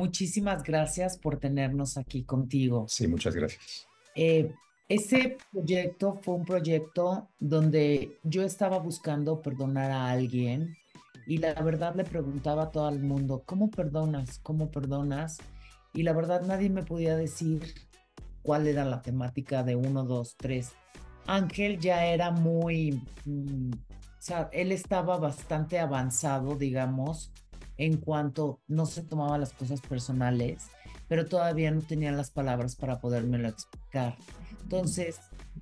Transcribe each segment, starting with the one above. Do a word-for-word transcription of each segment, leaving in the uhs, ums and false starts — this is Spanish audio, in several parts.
muchísimas gracias por tenernos aquí contigo. Sí, muchas gracias. Eh, ese proyecto fue un proyecto donde yo estaba buscando perdonar a alguien y la verdad le preguntaba a todo el mundo, ¿cómo perdonas? ¿Cómo perdonas? Y la verdad nadie me podía decir cuál era la temática de uno, dos, tres. Ángel ya era muy, mm, o sea, él estaba bastante avanzado, digamos, en cuanto no se tomaba las cosas personales, pero todavía no tenía las palabras para podérmelo explicar. Entonces,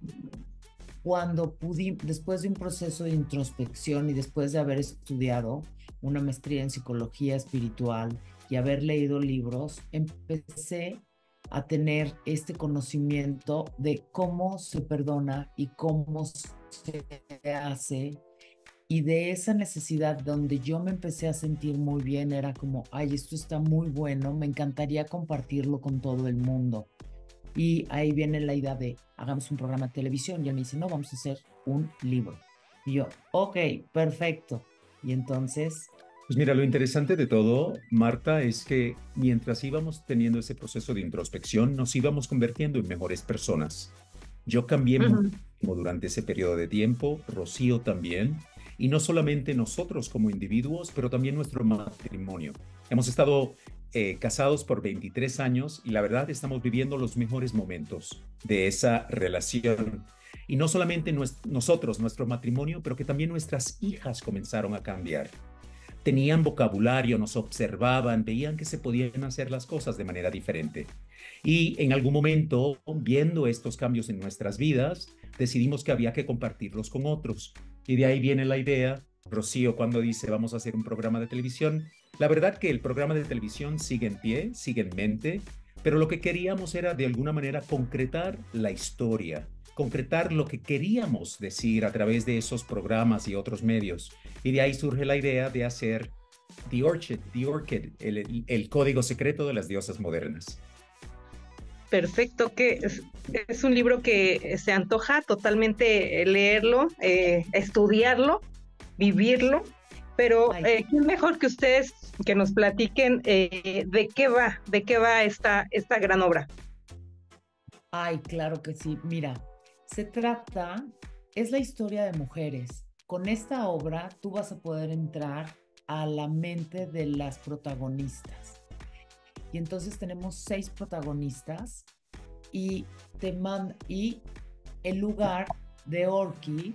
cuando pude, después de un proceso de introspección y después de haber estudiado una maestría en psicología espiritual y haber leído libros, empecé a tener este conocimiento de cómo se perdona y cómo se hace. Y de esa necesidad donde yo me empecé a sentir muy bien, era como, ay, esto está muy bueno, me encantaría compartirlo con todo el mundo. Y ahí viene la idea de, hagamos un programa de televisión. Y él me dice, no, vamos a hacer un libro. Y yo, ok, perfecto. Y entonces, Pues mira, lo interesante de todo, Marta, es que mientras íbamos teniendo ese proceso de introspección, nos íbamos convirtiendo en mejores personas. Yo cambié Ujú. muchísimo durante ese periodo de tiempo, Rocío también, y no solamente nosotros como individuos, pero también nuestro matrimonio. Hemos estado eh, casados por veintitrés años y la verdad estamos viviendo los mejores momentos de esa relación. Y no solamente nues- nosotros, nuestro matrimonio, pero que también nuestras hijas comenzaron a cambiar. Tenían vocabulario, nos observaban, veían que se podían hacer las cosas de manera diferente. Y en algún momento, viendo estos cambios en nuestras vidas, decidimos que había que compartirlos con otros. Y de ahí viene la idea, Rocío, cuando dice vamos a hacer un programa de televisión. La verdad que el programa de televisión sigue en pie, sigue en mente, pero lo que queríamos era de alguna manera concretar la historia, concretar lo que queríamos decir a través de esos programas y otros medios. Y de ahí surge la idea de hacer The Orchid, The Orchid, el, el, el código secreto de las diosas modernas. Perfecto, que es, es un libro que se antoja totalmente leerlo, eh, estudiarlo, vivirlo, pero ay, eh, ¿quién mejor que ustedes que nos platiquen eh, de qué va, de qué va esta, esta gran obra? ay, claro que sí. Mira, se trata, es la historia de mujeres. Con esta obra tú vas a poder entrar a la mente de las protagonistas. Y entonces tenemos seis protagonistas y te man y el lugar de Orchid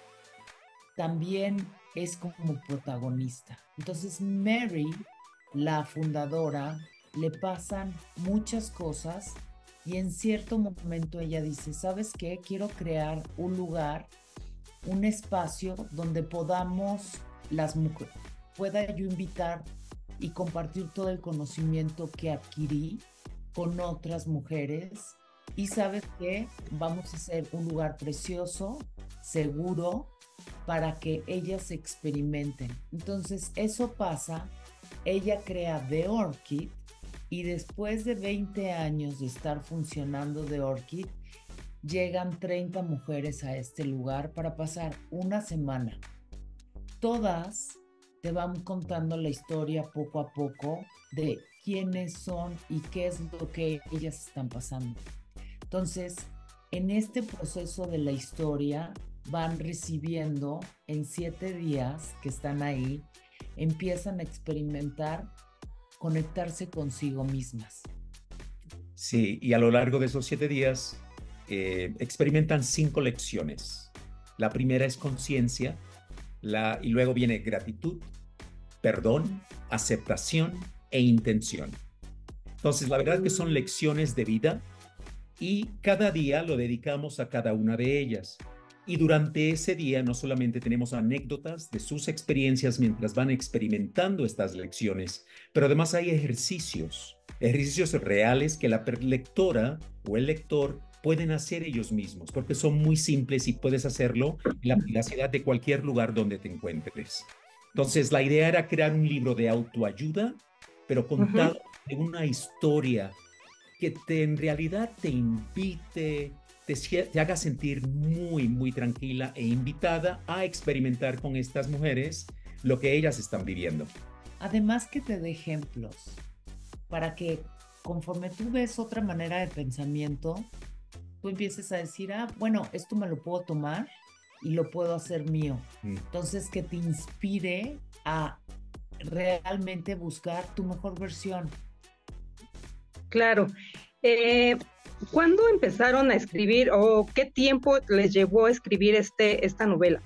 también es como protagonista. Entonces Mary, la fundadora, le pasan muchas cosas y en cierto momento ella dice, ¿sabes qué? Quiero crear un lugar, un espacio donde podamos, las mujeres, pueda yo invitar y compartir todo el conocimiento que adquirí con otras mujeres. Y sabes qué, vamos a hacer un lugar precioso, seguro, para que ellas experimenten. Entonces, eso pasa, ella crea The Orchid y después de veinte años de estar funcionando The Orchid, llegan treinta mujeres a este lugar para pasar una semana. Todas te van contando la historia poco a poco de quiénes son y qué es lo que ellas están pasando. Entonces, en este proceso de la historia van recibiendo en siete días que están ahí, empiezan a experimentar, conectarse consigo mismas. Sí, y a lo largo de esos siete días eh, experimentan cinco lecciones. La primera es conciencia, la, y luego viene gratitud, perdón, aceptación e intención. Entonces, la verdad que son lecciones de vida y cada día lo dedicamos a cada una de ellas. Y durante ese día no solamente tenemos anécdotas de sus experiencias mientras van experimentando estas lecciones, pero además hay ejercicios, ejercicios reales que la lectora o el lector pueden hacer ellos mismos, porque son muy simples y puedes hacerlo en la privacidad de cualquier lugar donde te encuentres. Entonces, la idea era crear un libro de autoayuda, pero Ujú. contado en una historia que te, en realidad te invite, te, te haga sentir muy, muy tranquila e invitada a experimentar con estas mujeres lo que ellas están viviendo. Además que te dé ejemplos. para que conforme tú ves otra manera de pensamiento, tú empieces a decir, ah, bueno, esto me lo puedo tomar y lo puedo hacer mío. Mm. Entonces, que te inspire a realmente buscar tu mejor versión. Claro. Eh, ¿Cuándo empezaron a escribir o qué tiempo les llevó a escribir este, esta novela?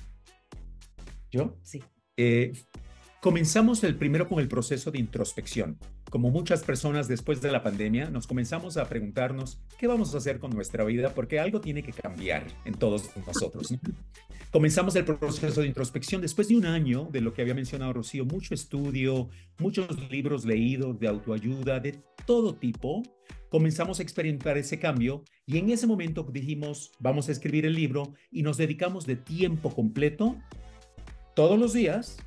¿Yo? Sí. Eh, comenzamos el primero con el proceso de introspección. Como muchas personas después de la pandemia, nos comenzamos a preguntarnos qué vamos a hacer con nuestra vida, porque algo tiene que cambiar en todos nosotros, ¿no? Comenzamos el proceso de introspección después de un año de lo que había mencionado Rocío, mucho estudio, muchos libros leídos de autoayuda, de todo tipo. Comenzamos a experimentar ese cambio y en ese momento dijimos, vamos a escribir el libro y nos dedicamos de tiempo completo, todos los días,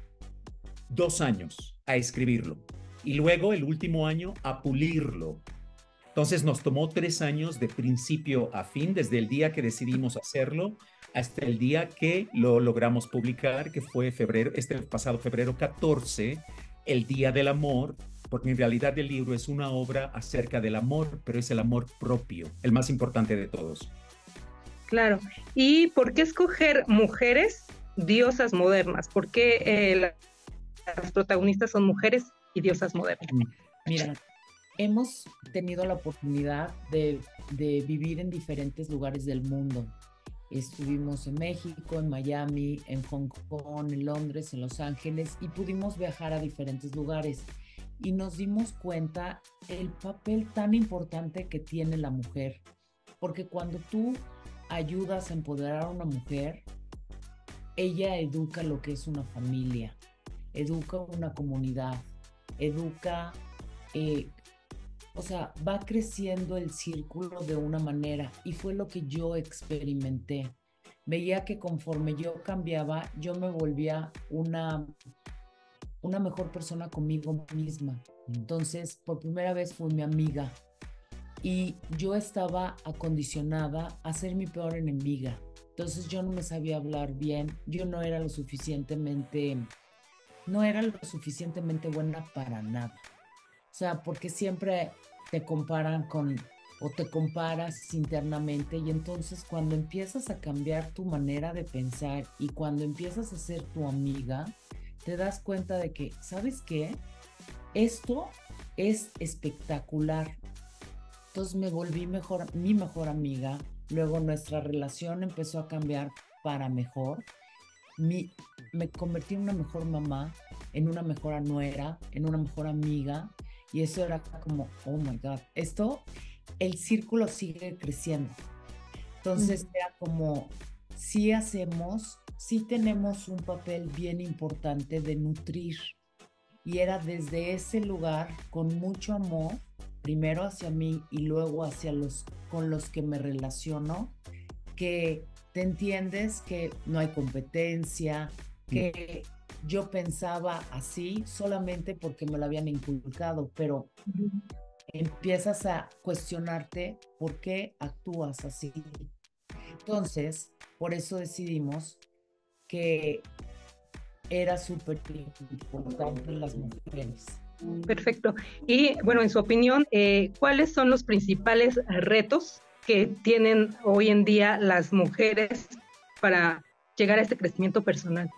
dos años a escribirlo. Y luego el último año a pulirlo. Entonces nos tomó tres años de principio a fin, desde el día que decidimos hacerlo hasta el día que lo logramos publicar, que fue febrero, este pasado febrero catorce, el Día del Amor, porque en realidad el libro es una obra acerca del amor, pero es el amor propio, el más importante de todos. Claro. ¿Y por qué escoger mujeres diosas modernas? ¿Por qué eh, las protagonistas son mujeres y diosas modernas? Mira, hemos tenido la oportunidad de, de vivir en diferentes lugares del mundo. Estuvimos en México, en Miami, en Hong Kong, en Londres, en Los Ángeles, y pudimos viajar a diferentes lugares. Y nos dimos cuenta el papel tan importante que tiene la mujer. Porque cuando tú ayudas a empoderar a una mujer, ella educa lo que es una familia, educa una comunidad, educa, eh, o sea, va creciendo el círculo de una manera, y fue lo que yo experimenté. Veía que conforme yo cambiaba, yo me volvía una, una mejor persona conmigo misma. Entonces, por primera vez fue mi amiga y yo estaba acondicionada a ser mi peor enemiga. Entonces yo no me sabía hablar bien, yo no era lo suficientemente, no era lo suficientemente buena para nada. O sea, porque siempre te comparan con, o te comparas internamente, y entonces cuando empiezas a cambiar tu manera de pensar y cuando empiezas a ser tu amiga, te das cuenta de que, ¿sabes qué? Esto es espectacular. Entonces me volví mejor, mi mejor amiga. Luego nuestra relación empezó a cambiar para mejor. Mi, me convertí en una mejor mamá, en una mejor nuera, en una mejor amiga. Y eso era como, oh my God, esto, el círculo sigue creciendo. Entonces mm. era como, sí hacemos, sí tenemos un papel bien importante de nutrir. Y era desde ese lugar, con mucho amor, primero hacia mí y luego hacia los con los que me relaciono, que te entiendes que no hay competencia, que yo pensaba así solamente porque me lo habían inculcado, pero uh-huh. empiezas a cuestionarte por qué actúas así. Entonces, por eso decidimos que era súper importante las mujeres. Perfecto. Y bueno, en su opinión, eh, ¿cuáles son los principales retos que tienen hoy en día las mujeres para llegar a este crecimiento personal?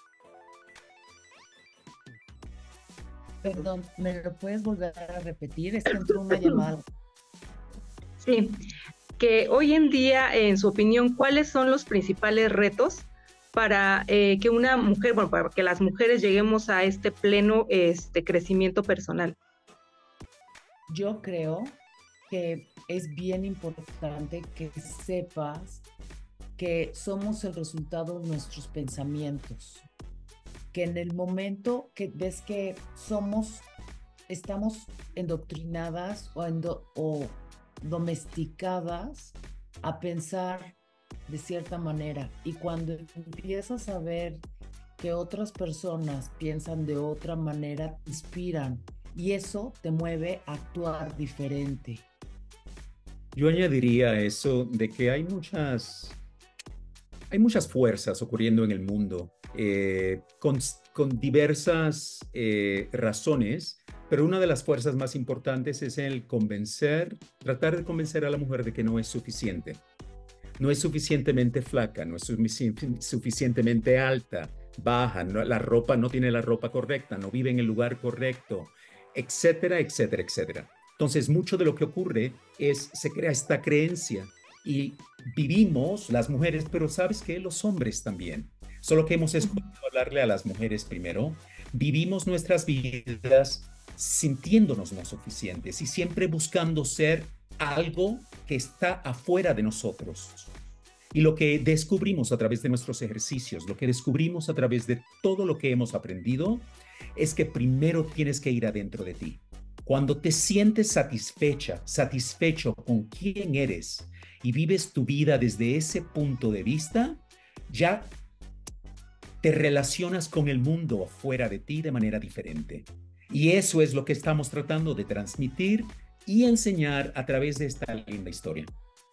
Perdón, ¿me lo puedes volver a repetir? Es que entró una llamada. Sí, que hoy en día, en su opinión, ¿cuáles son los principales retos para eh, que una mujer, bueno, para que las mujeres lleguemos a este pleno este, crecimiento personal? Yo creo que es bien importante que sepas que somos el resultado de nuestros pensamientos, que en el momento que ves que somos, estamos endoctrinadas o, endo, o domesticadas a pensar de cierta manera, y cuando empiezas a ver que otras personas piensan de otra manera, te inspiran y eso te mueve a actuar diferente. Yo añadiría eso de que hay muchas, hay muchas fuerzas ocurriendo en el mundo eh, con, con diversas eh, razones pero una de las fuerzas más importantes es el convencer, tratar de convencer a la mujer de que no es suficiente. No es suficientemente flaca, no es sufici- suficientemente alta, baja, no, la ropa no tiene la ropa correcta, no vive en el lugar correcto, etcétera, etcétera, etcétera. Entonces, mucho de lo que ocurre es, se crea esta creencia y vivimos las mujeres, pero ¿sabes qué? Los hombres también. Solo que hemos escogido hablarle a las mujeres primero. Vivimos nuestras vidas sintiéndonos no suficientes y siempre buscando ser algo que está afuera de nosotros. Y lo que descubrimos a través de nuestros ejercicios, lo que descubrimos a través de todo lo que hemos aprendido, es que primero tienes que ir adentro de ti. Cuando te sientes satisfecha, satisfecho con quién eres y vives tu vida desde ese punto de vista, ya te relacionas con el mundo afuera de ti de manera diferente. Y eso es lo que estamos tratando de transmitir y enseñar a través de esta linda historia.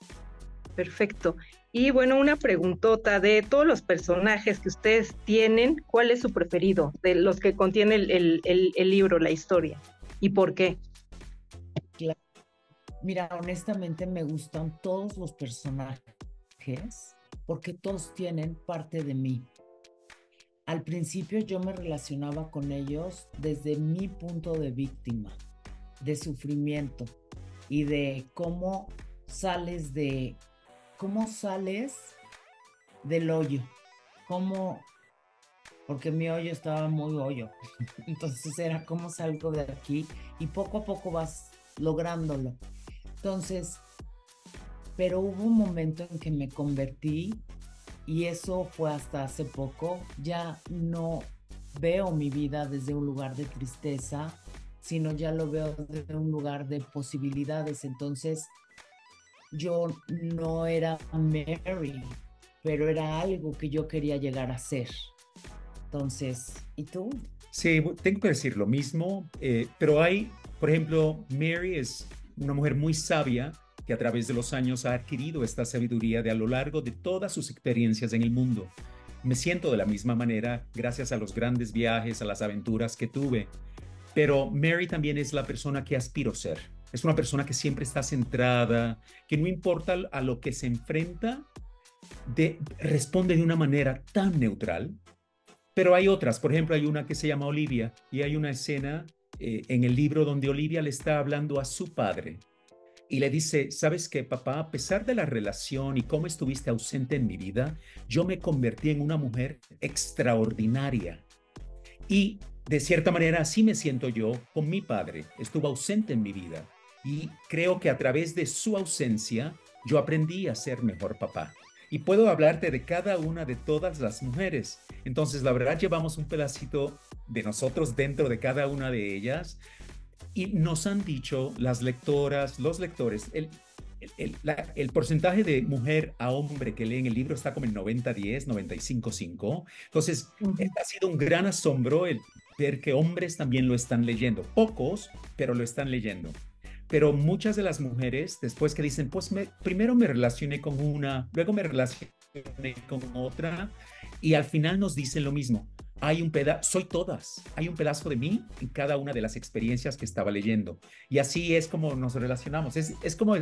Perfecto. Y bueno, una preguntota de todos los personajes que ustedes tienen, ¿cuál es su preferido de los que contiene el, el, el, el libro, la historia? ¿Y por qué? Claro. Mira, honestamente me gustan todos los personajes porque todos tienen parte de mí. Al principio yo me relacionaba con ellos desde mi punto de víctima, de sufrimiento y de cómo sales de, cómo sales del hoyo, cómo, porque mi hoyo estaba muy hoyo, entonces era cómo salgo de aquí y poco a poco vas lográndolo. Entonces, pero hubo un momento en que me convertí y eso fue hasta hace poco. Ya no veo mi vida desde un lugar de tristeza, sino ya lo veo desde un lugar de posibilidades. Entonces, yo no era Mary, pero era algo que yo quería llegar a ser. Entonces, ¿y tú? Sí, tengo que decir lo mismo, eh, pero hay, por ejemplo, Mary es una mujer muy sabia que a través de los años ha adquirido esta sabiduría de a lo largo de todas sus experiencias en el mundo. Me siento de la misma manera gracias a los grandes viajes, a las aventuras que tuve, pero Mary también es la persona que aspiro ser. Es una persona que siempre está centrada, que no importa a lo que se enfrenta, de, responde de una manera tan neutral. Pero hay otras, por ejemplo, hay una que se llama Olivia y hay una escena eh, en el libro donde Olivia le está hablando a su padre y le dice, ¿sabes qué, papá? A pesar de la relación y cómo estuviste ausente en mi vida, yo me convertí en una mujer extraordinaria. Y de cierta manera así me siento yo con mi padre. Estuvo ausente en mi vida y creo que a través de su ausencia yo aprendí a ser mejor papá. Y puedo hablarte de cada una de todas las mujeres. Entonces, la verdad, llevamos un pedacito de nosotros dentro de cada una de ellas y nos han dicho las lectoras, los lectores, el, el, el, la, el porcentaje de mujer a hombre que leen el libro está como en noventa diez, noventa y cinco cinco. Entonces, uh-huh. ha sido un gran asombro el ver que hombres también lo están leyendo. Pocos, pero lo están leyendo. Pero muchas de las mujeres, después que dicen, pues me, primero me relacioné con una, luego me relacioné con otra, y al final nos dicen lo mismo. Hay un pedazo, soy todas, hay un pedazo de mí en cada una de las experiencias que estaba leyendo. Y así es como nos relacionamos. Es, es como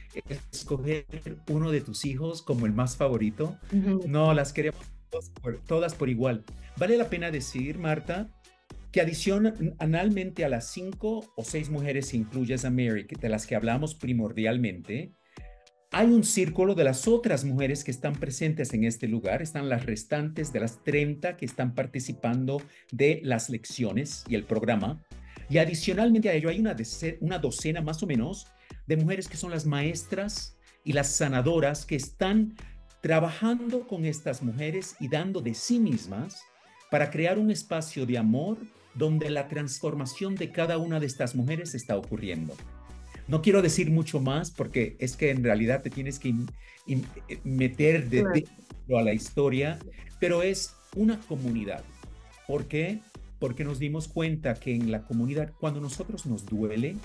escoger uno de tus hijos como el más favorito. Uh-huh. No, las queremos todas por, todas por igual. Vale la pena decir, Marta, que adicionalmente a las cinco o seis mujeres incluyes a Mary, de las que hablamos primordialmente, hay un círculo de las otras mujeres que están presentes en este lugar. Están las restantes de las treinta que están participando de las lecciones y el programa. Y adicionalmente a ello hay una, de, una docena más o menos de mujeres que son las maestras y las sanadoras que están trabajando con estas mujeres y dando de sí mismas para crear un espacio de amor donde la transformación de cada una de estas mujeres está ocurriendo. No quiero decir mucho más porque es que en realidad te tienes que in, in, meter de, de, a la historia, pero es una comunidad. ¿Por qué? Porque nos dimos cuenta que en la comunidad, cuando nosotros nos duele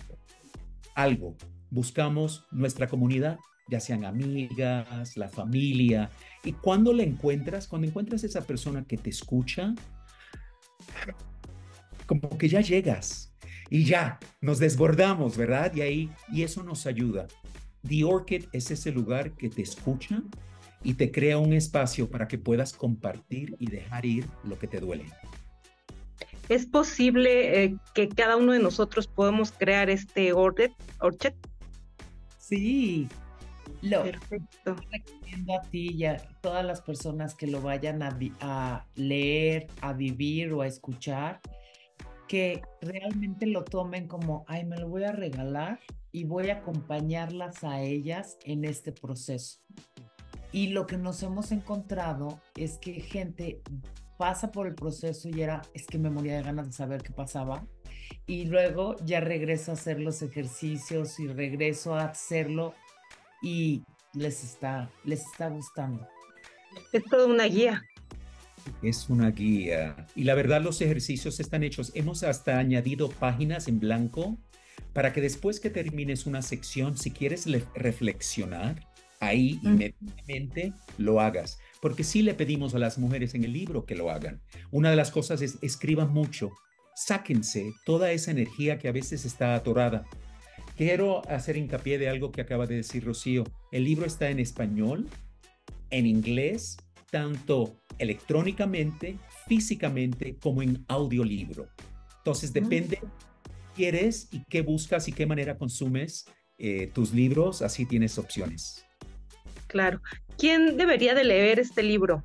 algo, buscamos nuestra comunidad, ya sean amigas, la familia, y cuando la encuentras, cuando encuentras esa persona que te escucha, como que ya llegas. y ya, nos desbordamos, ¿verdad? Y ahí, y eso nos ayuda. The Orchid es ese lugar que te escucha y te crea un espacio para que puedas compartir y dejar ir lo que te duele. ¿Es posible eh, que cada uno de nosotros podamos crear este orchid? orchid? Sí, lo Perfecto. recomiendo a ti y a todas las personas que lo vayan a, a leer, a vivir o a escuchar, que realmente lo tomen como, ay, me lo voy a regalar y voy a acompañarlas a ellas en este proceso. Y lo que nos hemos encontrado es que gente pasa por el proceso y era, es que me moría de ganas de saber qué pasaba. Y luego ya regreso a hacer los ejercicios y regreso a hacerlo y les está, les está gustando. Es toda una guía. Es una guía. Y la verdad, los ejercicios están hechos. Hemos hasta añadido páginas en blanco para que después que termines una sección, si quieres reflexionar, ahí mm. inmediatamente lo hagas. Porque sí le pedimos a las mujeres en el libro que lo hagan. Una de las cosas es escriban mucho. Sáquense toda esa energía que a veces está atorada. Quiero hacer hincapié de algo que acaba de decir Rocío. El libro está en español, en inglés, tanto electrónicamente, físicamente, como en audiolibro. Entonces, depende qué quieres y qué buscas y qué manera consumes eh, tus libros, así tienes opciones. Claro. ¿Quién debería de leer este libro?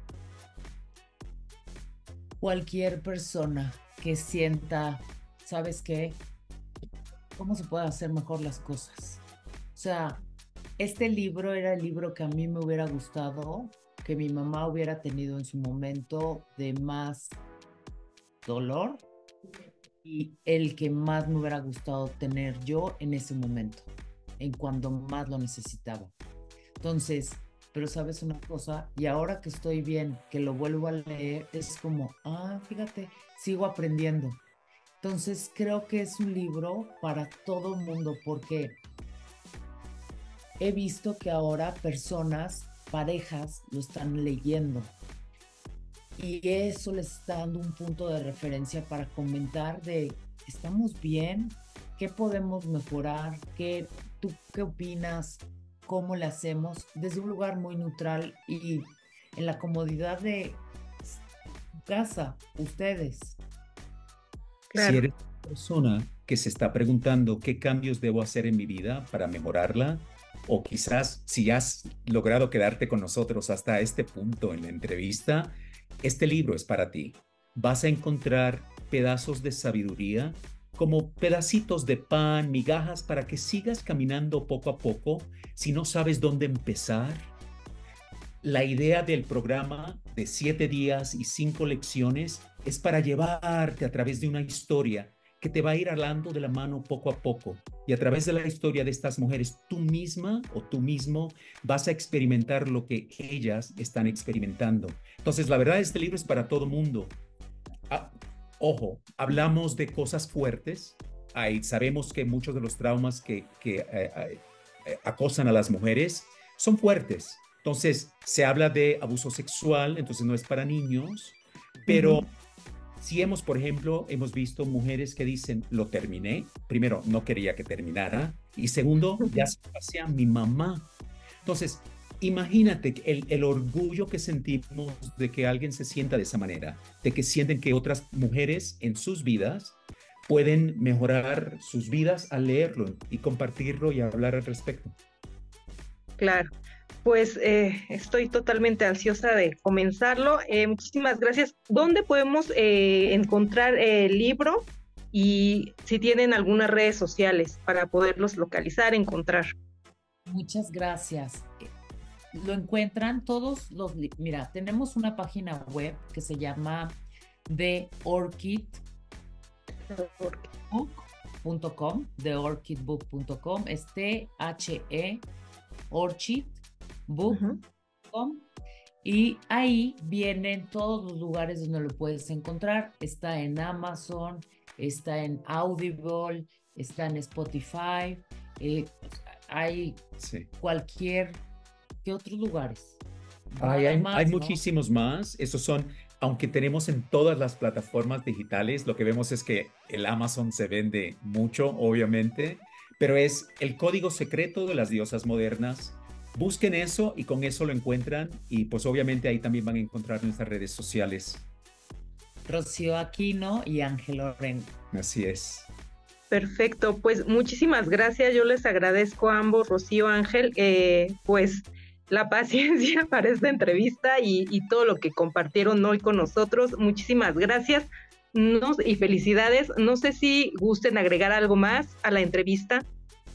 Cualquier persona que sienta, ¿sabes qué? ¿Cómo se puede hacer mejor las cosas? O sea, este libro era el libro que a mí me hubiera gustado que mi mamá hubiera tenido en su momento de más dolor y el que más me hubiera gustado tener yo en ese momento, en cuando más lo necesitaba. Entonces, pero sabes una cosa, y ahora que estoy bien, que lo vuelvo a leer, es como, ah, fíjate, sigo aprendiendo. Entonces, creo que es un libro para todo el mundo, porque he visto que ahora personas, parejas, lo están leyendo. Y eso les está dando un punto de referencia para comentar de, ¿estamos bien? ¿Qué podemos mejorar? ¿Qué, ¿Tú qué opinas? ¿Cómo le hacemos? Desde un lugar muy neutral y en la comodidad de casa, ustedes. Claro. Si eres una persona que se está preguntando qué cambios debo hacer en mi vida para mejorarla, o quizás si has logrado quedarte con nosotros hasta este punto en la entrevista, este libro es para ti. Vas a encontrar pedazos de sabiduría, como pedacitos de pan, migajas, para que sigas caminando poco a poco. Si no sabes dónde empezar, la idea del programa de siete días y cinco lecciones es para llevarte a través de una historia que te va a ir hablando de la mano poco a poco. Y a través de la historia de estas mujeres, tú misma o tú mismo vas a experimentar lo que ellas están experimentando. Entonces, la verdad, este libro es para todo mundo. Ah, ojo, hablamos de cosas fuertes. Ahí sabemos que muchos de los traumas que, que eh, eh, acosan a las mujeres son fuertes. Entonces, se habla de abuso sexual, entonces no es para niños, pero uh-huh. Si hemos, por ejemplo, hemos visto mujeres que dicen, lo terminé. Primero, no quería que terminara. Y segundo, ya se pasé a mi mamá. Entonces, imagínate el, el orgullo que sentimos de que alguien se sienta de esa manera, de que sienten que otras mujeres en sus vidas pueden mejorar sus vidas al leerlo y compartirlo y hablar al respecto. Claro. Pues eh, estoy totalmente ansiosa de comenzarlo. Eh, muchísimas gracias. ¿Dónde podemos eh, encontrar el libro y si tienen algunas redes sociales para poderlos localizar, encontrar? Muchas gracias. Lo encuentran todos los... Mira, tenemos una página web que se llama the orchid book punto com, the orchid book punto com, es T H E Orchid book punto com uh-huh. Y ahí vienen todos los lugares donde lo puedes encontrar. Está en Amazon, está en Audible, está en Spotify, eh, hay sí. cualquier, ¿qué otros lugares? Hay, hay, más, hay ¿no? muchísimos más. Esos son aunque tenemos en todas las plataformas digitales, lo que vemos es que el Amazon se vende mucho, obviamente, pero es el código secreto de las diosas modernas. Busquen eso y con eso lo encuentran y pues obviamente ahí también van a encontrar nuestras redes sociales. Rocío Aquino y Ángel Orengo. Así es. Perfecto, pues muchísimas gracias. Yo les agradezco a ambos, Rocío, Ángel, eh, pues la paciencia para esta entrevista y, y todo lo que compartieron hoy con nosotros. Muchísimas gracias no, y felicidades. No sé si gusten agregar algo más a la entrevista.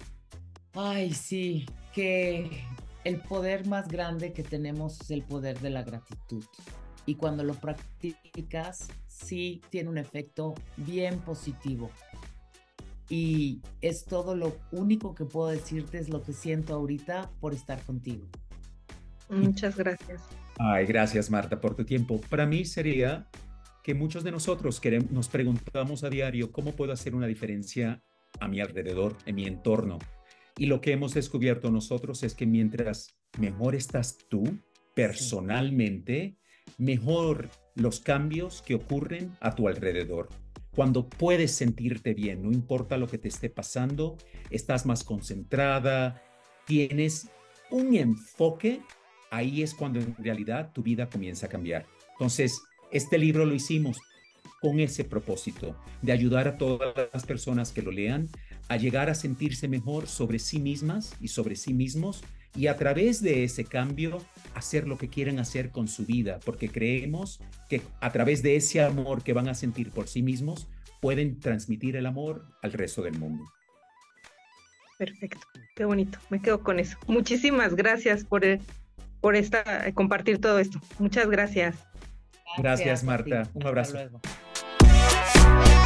Ay, sí, que el poder más grande que tenemos es el poder de la gratitud. Y cuando lo practicas, sí tiene un efecto bien positivo. Y es todo lo único que puedo decirte, es lo que siento ahorita por estar contigo. Muchas gracias. Ay, gracias, Marta, por tu tiempo. Para mí sería que muchos de nosotros queremos, nos preguntamos a diario cómo puedo hacer una diferencia a mi alrededor, en mi entorno. Y lo que hemos descubierto nosotros es que mientras mejor estás tú personalmente, mejor los cambios que ocurren a tu alrededor. Cuando puedes sentirte bien, no importa lo que te esté pasando, estás más concentrada, tienes un enfoque, ahí es cuando en realidad tu vida comienza a cambiar. Entonces, este libro lo hicimos con ese propósito, de ayudar a todas las personas que lo lean a llegar a sentirse mejor sobre sí mismas y sobre sí mismos, y a través de ese cambio hacer lo que quieren hacer con su vida, porque creemos que a través de ese amor que van a sentir por sí mismos, pueden transmitir el amor al resto del mundo. Perfecto, qué bonito, me quedo con eso. Muchísimas gracias por, por esta, compartir todo esto. Muchas gracias. Gracias, Marta. Un abrazo. Hasta luego.